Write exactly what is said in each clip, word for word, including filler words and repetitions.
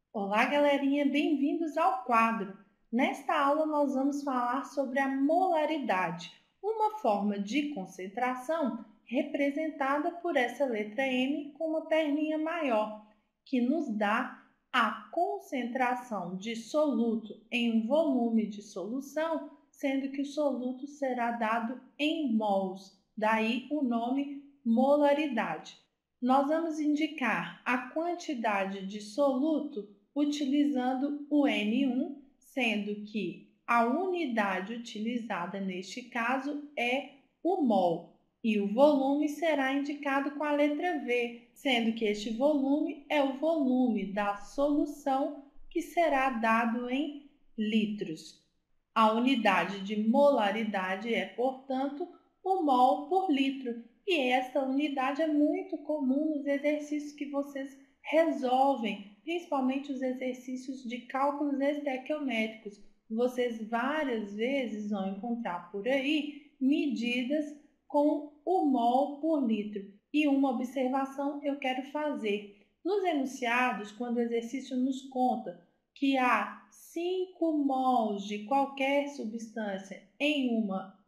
Olá, galerinha, bem-vindos ao quadro. Nesta aula, nós vamos falar sobre a molaridade, uma forma de concentração representada por essa letra M com uma perninha maior, que nos dá a concentração de soluto em um volume de solução, sendo que o soluto será dado em mols, daí o nome molaridade. Nós vamos indicar a quantidade de soluto utilizando o N um, sendo que a unidade utilizada neste caso é o mol, e o volume será indicado com a letra V, sendo que este volume é o volume da solução que será dado em litros. A unidade de molaridade é, portanto, o mol por litro, e essa unidade é muito comum nos exercícios que vocês resolvem, principalmente os exercícios de cálculos estequiométricos. Vocês várias vezes vão encontrar por aí medidas com o mol por litro. E uma observação eu quero fazer. Nos enunciados, quando o exercício nos conta que há cinco mols de qualquer substância em uma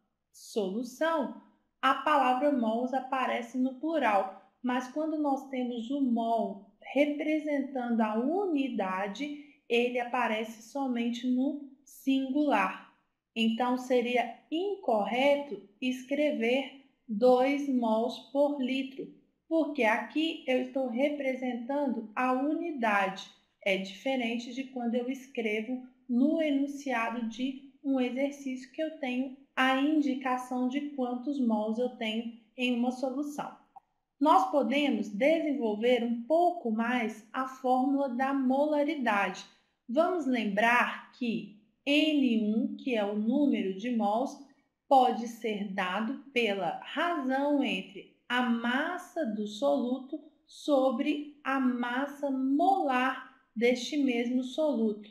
solução, a palavra mols aparece no plural, mas quando nós temos o mol representando a unidade, ele aparece somente no singular. Então, seria incorreto escrever dois mols por litro, porque aqui eu estou representando a unidade. É diferente de quando eu escrevo no enunciado de um exercício que eu tenho a indicação de quantos mols eu tenho em uma solução. Nós podemos desenvolver um pouco mais a fórmula da molaridade. Vamos lembrar que N um, que é o número de mols, pode ser dado pela razão entre a massa do soluto sobre a massa molar deste mesmo soluto.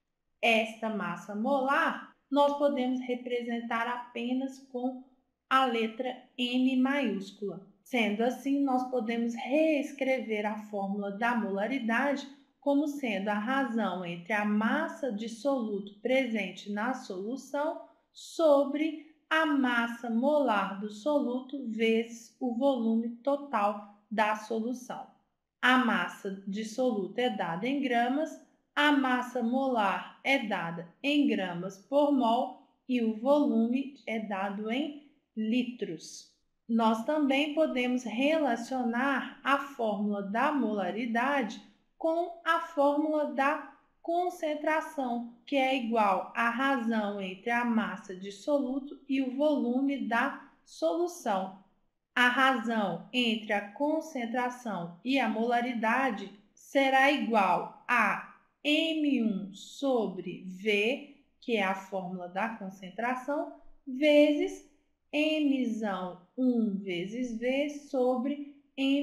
Esta massa molar nós podemos representar apenas com a letra M maiúscula. Sendo assim, nós podemos reescrever a fórmula da molaridade como sendo a razão entre a massa de soluto presente na solução sobre a massa molar do soluto vezes o volume total da solução. A massa de soluto é dada em gramas, a massa molar é dada em gramas por mol e o volume é dado em litros. Nós também podemos relacionar a fórmula da molaridade com a fórmula da concentração, que é igual à razão entre a massa de soluto e o volume da solução. A razão entre a concentração e a molaridade será igual a M um sobre V, que é a fórmula da concentração, vezes M um vezes V sobre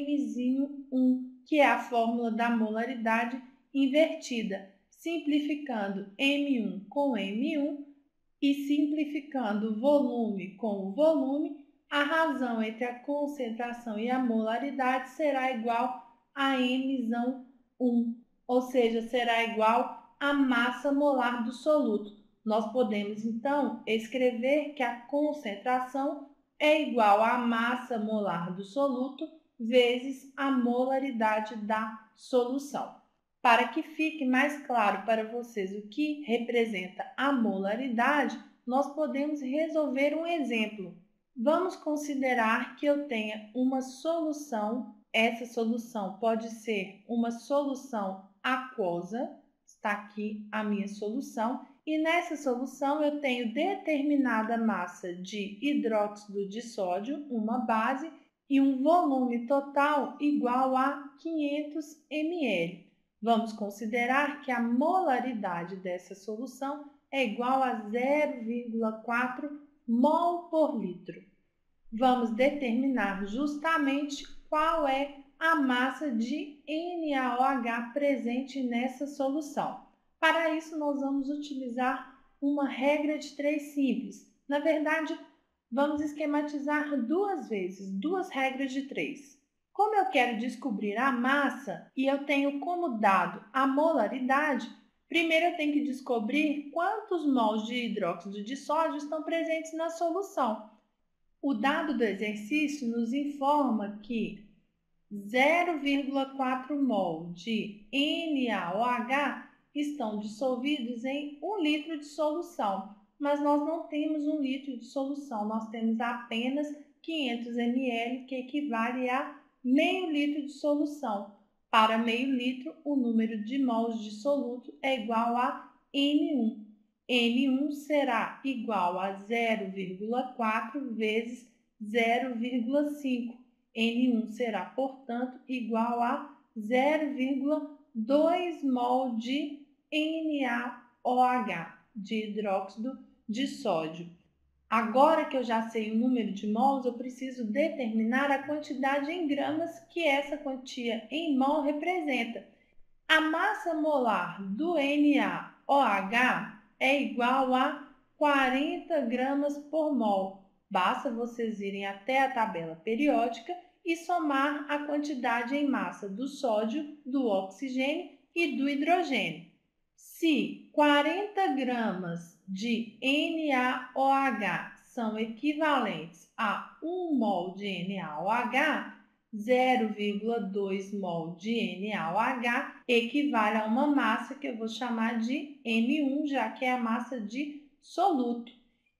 M um, que é a fórmula da molaridade invertida, simplificando M um com M um e simplificando o volume com o volume, a razão entre a concentração e a molaridade será igual a M um, ou seja, será igual à massa molar do soluto. Nós podemos, então, escrever que a concentração é igual à massa molar do soluto vezes a molaridade da solução. Para que fique mais claro para vocês o que representa a molaridade, nós podemos resolver um exemplo. Vamos considerar que eu tenha uma solução. Essa solução pode ser uma solução aquosa. Está aqui a minha solução. E nessa solução eu tenho determinada massa de hidróxido de sódio, uma base, e um volume total igual a quinhentos mililitros. Vamos considerar que a molaridade dessa solução é igual a zero vírgula quatro mol por litro. Vamos determinar justamente qual é a massa de N A O H presente nessa solução. Para isso, nós vamos utilizar uma regra de três simples. Na verdade, vamos esquematizar duas vezes, duas regras de três. Como eu quero descobrir a massa e eu tenho como dado a molaridade, primeiro eu tenho que descobrir quantos mols de hidróxido de sódio estão presentes na solução. O dado do exercício nos informa que zero vírgula quatro mol de N A O H estão dissolvidos em um litro de solução, mas nós não temos um litro de solução, nós temos apenas quinhentos mililitros, que equivale a meio litro de solução. Para meio litro, o número de mols de soluto é igual a N um. N um será igual a zero vírgula quatro vezes zero vírgula cinco. N um será, portanto, igual a zero vírgula dois mol de N A O H, de hidróxido de sódio. Agora que eu já sei o número de mols, eu preciso determinar a quantidade em gramas que essa quantia em mol representa. A massa molar do N A O H é igual a quarenta gramas por mol. Basta vocês irem até a tabela periódica e somar a quantidade em massa do sódio, do oxigênio e do hidrogênio. Se quarenta gramas de N A O H são equivalentes a um mol de N A O H, zero vírgula dois mol de N A O H equivale a uma massa que eu vou chamar de M um, já que é a massa de soluto.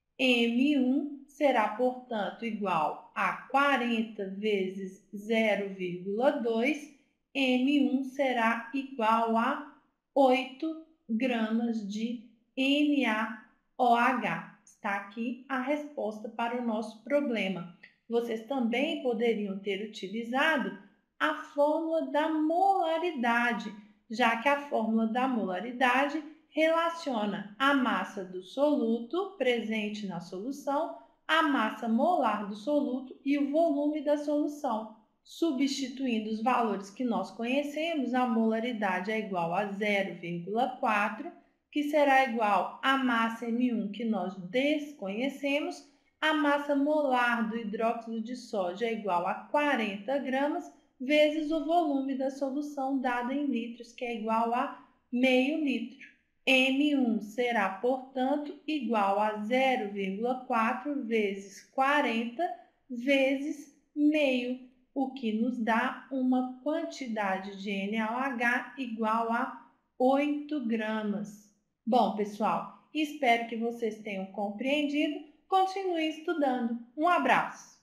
M um será, portanto, igual a quarenta vezes zero vírgula dois. M um será igual a oito gramas de N A O H. Está aqui a resposta para o nosso problema. Vocês também poderiam ter utilizado a fórmula da molaridade, já que a fórmula da molaridade relaciona a massa do soluto presente na solução, a massa molar do soluto e o volume da solução. Substituindo os valores que nós conhecemos, a molaridade é igual a zero vírgula quatro, que será igual à massa M um que nós desconhecemos. A massa molar do hidróxido de sódio é igual a quarenta gramas, vezes o volume da solução dado em litros, que é igual a meio litro. M um será, portanto, igual a zero vírgula quatro vezes quarenta vezes meio, o que nos dá uma quantidade de N A O H igual a oito gramas. Bom, pessoal, espero que vocês tenham compreendido. Continue estudando. Um abraço!